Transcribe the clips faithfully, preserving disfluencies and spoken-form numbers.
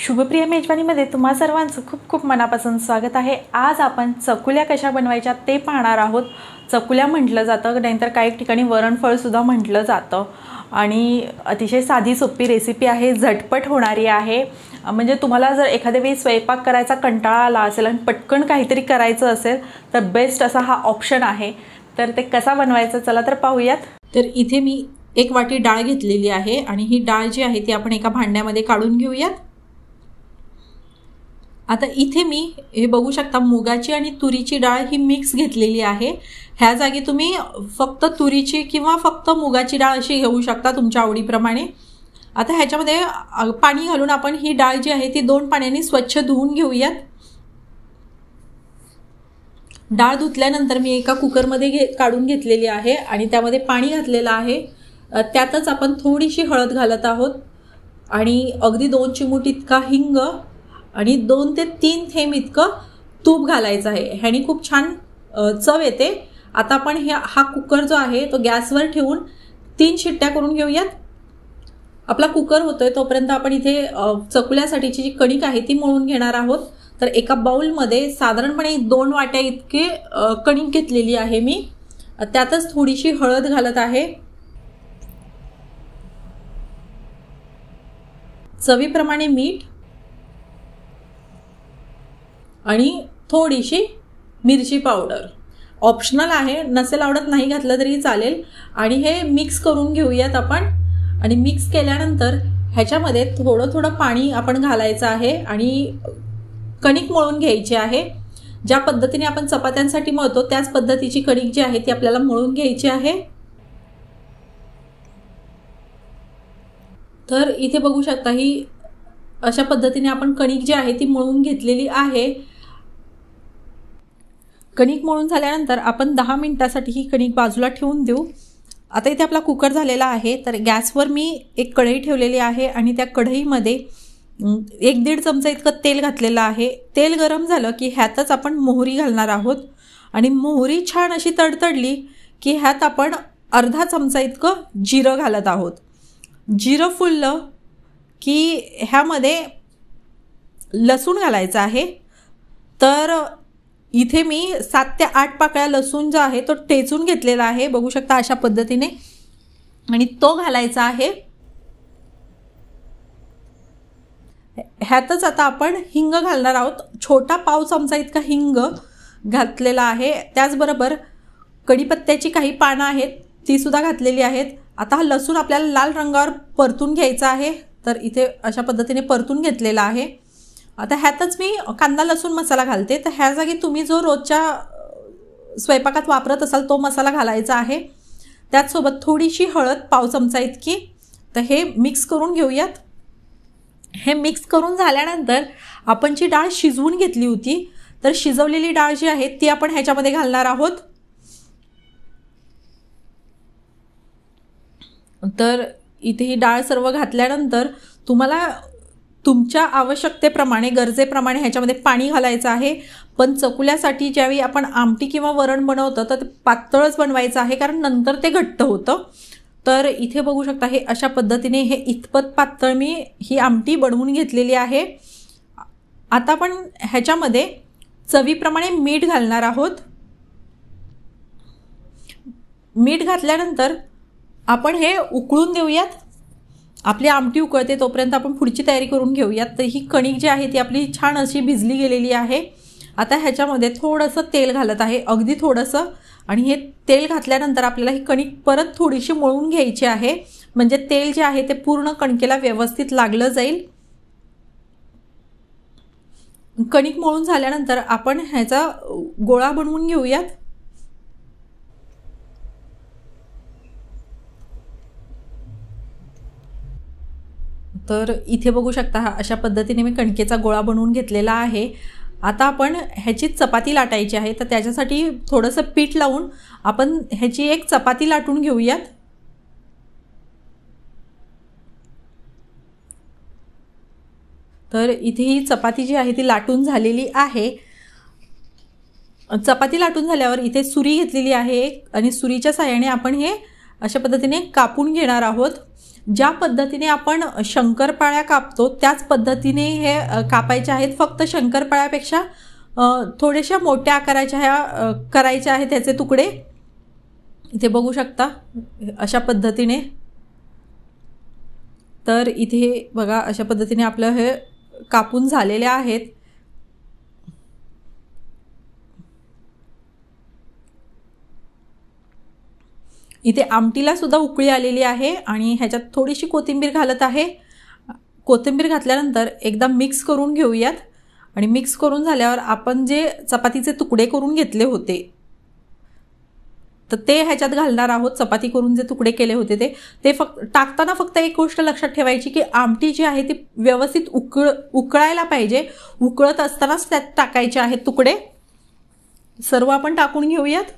शुभप्रिया मेजवानीमध्ये तुम्हा सर्वांचं खूप खूप मनापासून स्वागत आहे। आज आपण चकुल्या कशा बनवायच्या ते पाहणार आहोत। चकुल्या म्हटलं जातं, नाहीतर काही ठिकाणी वरणफळ सुद्धा म्हटलं जातं आणि अतिशय साधी सोपी रेसिपी आहे, झटपट होणारी आहे। म्हणजे तुम्हाला जर एखाद्या वेळी स्वयंपाक करायचा कंटाळा आला असेल आणि पटकन काहीतरी करायचं असेल तर बेस्ट असा हा ऑप्शन आहे। तर ते कसा बनवायचं चला तर पाहूयात। तर इथे मी एक वाटी डाळ घेतलेली आहे आणि ही डाळ जी आहे ती आपण एका भांड्यामध्ये काढून घेऊयात। आता इथे मी हे बघू शकता मुगाची आणि तुरीची डाळ ही मिक्स घेतलेली आहे। ह्या जागी तुम्ही फक्त तुरीची किंवा फक्त मुगाची डाळ अशी घेऊ शकता तुमच्या आवडीप्रमाणे। आता ह्याच्यामध्ये पाणी घालून आपण ही डाळ जी आहे ती दोन पाण्याने स्वच्छ धुवून घेऊयात। डाळ धुतल्यानंतर मी एका कुकरमध्ये घे काढून घेतलेली आहे आणि त्यामध्ये पाणी घातलेलं आहे। त्यातच आपण थोडीशी हळद घालत आहोत आणि अगदी दोन चिमूट इतका हिंग आणि दोन ते तीन थेंब इतकं तूप घालायचं आहे। ह्यानी खूप छान चव येते। आता आपण हे हा कुकर जो आहे तो गॅसवर ठेवून तीन शिट्ट्या करून घेऊयात। आपला कुकर होतोय तोपर्यंत आपण इथे चकुल्यासाठीची जी कणिक आहे ती मळून घेणार आहोत। तर एका बाउलमध्ये साधारणपणे दोन वाट्या इतके कणिक घेतलेली आहे मी। त्यातच थोडीशी हळद घालत आहे, चवीप्रमाणे मीठ आणि थोडीशी मिरची पावडर। ऑप्शनल आहे, नसेल आवडत नाही घातलं तरी चालेल। आणि हे मिक्स करून घेऊयात आपण। आणि मिक्स केल्यानंतर ह्याच्यामध्ये थोडं थोडं पाणी आपण घालायचं आहे आणि कणिक मळून घ्यायची आहे। ज्या पद्धतीने आपण चपात्यांसाठी मळतो त्याच पद्धतीची कणिक जी आहे ती आपल्याला मळून घ्यायची आहे। तर इथे बघू शकता ही अशा पद्धतीने आपण कणिक जी आहे ती मळून घेतलेली आहे। कणिक मळून झाल्यानंतर आपण दहा मिनिटांसाठी ही कणिक बाजूला ठेवून देऊ। आता इथे आपला कुकर झालेला आहे। तर गॅसवर मी एक कढई ठेवलेली आहे आणि त्या कढईमध्ये एक दीड चमचा इतकं तेल घातलेलं आहे। तेल गरम झालं की ह्यातच आपण मोहरी घालणार आहोत आणि मोहरी छान अशी तडतडली की ह्यात आपण अर्धा चमचा इतकं जिरं घालत आहोत। जिरं फुललं की ह्यामध्ये लसूण घालायचं आहे। तर इथे मी सात ते आठ पाकळ्या लसूण जो आहे तो टेचून घेतलेला आहे, बघू शकता अशा पद्धतीने, आणि तो घालायचा आहे। ह्यातच आता आपण हिंग घालणार आहोत। छोटा पाव चमचा इतका हिंग घातलेला आहे। त्याचबरोबर कढीपत्त्याची काही पानं आहेत ती सुद्धा घातलेली आहेत। आता हा लसूण आपल्याला लाल रंगावर परतून घ्यायचा आहे। तर इथे अशा पद्धतीने परतून घेतलेला आहे। आता ह्यातच मी कांदा लसूण मसाला घालते। तर ह्या जागी तुम्ही जो रोजच्या स्वयंपाकात वापरत असाल तो मसाला घालायचा आहे। त्याचसोबत थोडीशी हळद पाव चमचा इतकी। तर हे मिक्स करून घेऊयात। हे मिक्स करून झाल्यानंतर आपण जी डाळ शिजवून घेतली होती तर शिजवलेली डाळ जी आहे ती आपण ह्याच्यामध्ये घालणार आहोत। तर इथे ही डाळ सर्व घातल्यानंतर तुम्हाला तुमच्या आवश्यकतेप्रमाणे गरजेप्रमाणे ह्याच्यामध्ये पाणी घालायचं आहे। पण चकुल्यासाठी ज्यावेळी आपण आमटी किंवा वरण बनवतो तर पातळच बनवायचं आहे, कारण नंतर ते घट्ट होतं। तर इथे बघू शकता हे अशा पद्धतीने हे इतपत पातळ मी ही आमटी बनवून घेतलेली आहे। आता आपण ह्याच्यामध्ये चवीप्रमाणे मीठ घालणार आहोत। मीठ घातल्यानंतर आपण हे उकळून देऊयात। आपली आमटी उकळते तोपर्यंत आपण पुढची तयारी करून घेऊयात। तर ही कणिक जी आहे ती आपली छान अशी भिजली गेलेली आहे। आता ह्याच्यामध्ये थोडंसं तेल घालत आहे, अगदी थोडंसं, आणि हे तेल घातल्यानंतर आपल्याला ही कणिक परत थोडीशी मळून घ्यायची आहे, म्हणजे तेल जे आहे ते पूर्ण कणकेला व्यवस्थित लागलं जाईल। कणिक मळून झाल्यानंतर आपण ह्याचा गोळा बनवून घेऊयात। तर इथे बघू शकता हा अशा पद्धतीने मी कणकेचा गोळा बनवून घेतलेला आहे। आता आपण ह्याची चपाती लाटायची आहे। तर त्याच्यासाठी थोडंसं पीठ लावून आपण ह्याची एक चपाती लाटून घेऊयात। तर इथे ही चपाती जी आहे ती लाटून झालेली आहे। चपाती लाटून झाल्यावर इथे सुरी घेतलेली आहे एक, आणि सुरीच्या साहाय्याने आपण हे अशा पद्धतीने कापून घेणार आहोत। ज्या पद्धतीने आपण शंकरपाळ्या कापतो त्याच पद्धतीने हे कापायचे आहेत, फक्त शंकरपाळ्यापेक्षा थोड्याशा मोठ्या आकाराच्या ह्या करायच्या आहेत त्याचे तुकडे। इथे बघू शकता अशा पद्धतीने। तर इथे बघा अशा पद्धतीने आपलं हे कापून झालेले आहेत। इथे आमटीला सुद्धा उकळी आलेली आहे आणि ह्याच्यात थोडीशी कोथिंबीर घालत आहे। कोथिंबीर घातल्यानंतर एकदा मिक्स करून घेऊयात आणि मिक्स करून झाल्यावर आपण जे चपातीचे तुकडे करून घेतले होते तर ते ह्याच्यात घालणार आहोत। चपाती करून जे तुकडे केले होते ते ते फक्त टाकताना फक्त एक गोष्ट लक्षात ठेवायची की आमटी जी आहे ती व्यवस्थित उकळ उकळायला पाहिजे। उकळत असतानाच त्यात टाकायचे आहेत तुकडे। सर्व आपण टाकून घेऊयात।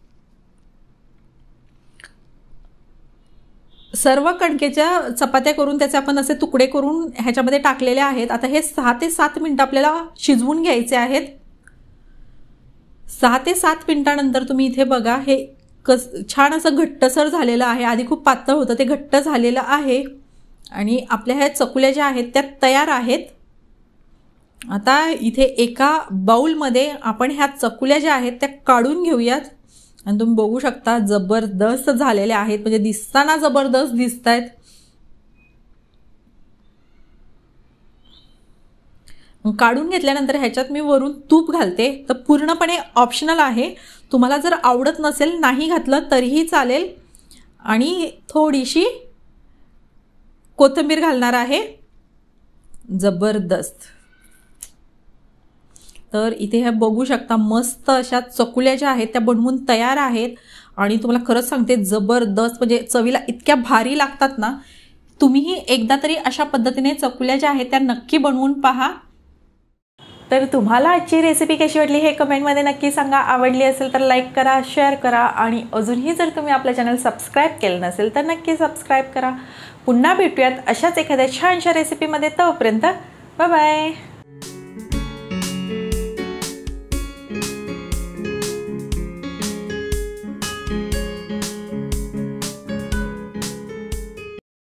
सर्व कणकेच्या चपात्या करून त्याचे आपण असे तुकडे करून ह्याच्यामध्ये टाकलेले आहेत। आता हे सहा ते सात मिनिट आपल्याला शिजवून घ्यायचे आहेत। सहा ते सात मिनिटानंतर तुम्ही इथे बघा हे कस छान असं घट्टसर झालेलं आहे। आधी खूप पातळ होतं ते घट्ट झालेलं आहे आणि आपल्या ह्या चकुल्या ज्या आहेत त्या तयार आहेत। आता इथे एका बाउलमध्ये आपण ह्या चकुल्या ज्या आहेत त्या काढून घेऊयात आणि तुम्ही बघू शकता जबरदस्त झालेले आहेत, म्हणजे दिसताना जबरदस्त दिसतायत। काढून घेतल्यानंतर ह्याच्यात मी वरून तूप घालते। तर पूर्णपणे ऑप्शनल आहे, तुम्हाला जर आवडत नसेल नाही घातलं तरीही चालेल। आणि थोडीशी कोथिंबीर घालणार आहे। जबरदस्त। तर इथे हे बघू शकता मस्त अशा चकुल्या ज्या आहेत त्या बनवून तयार आहेत आणि तुम्हाला खरंच सांगते जबरदस्त, म्हणजे चवीला इतक्या भारी लागतात ना। तुम्हीही एकदा तरी अशा पद्धतीने चकुल्या ज्या आहेत त्या नक्की बनवून पहा। तर तुम्हाला आजची रेसिपी कशी वाटली हे कमेंटमध्ये नक्की सांगा। आवडली असेल तर लाईक करा, शेअर करा आणि अजूनही जर तुम्ही आपलं चॅनल सबस्क्राईब केलं नसेल तर नक्की सबस्क्राईब करा। पुन्हा भेटूयात अशाच एखाद्या छानशा रेसिपीमध्ये। तोपर्यंत बाय बाय।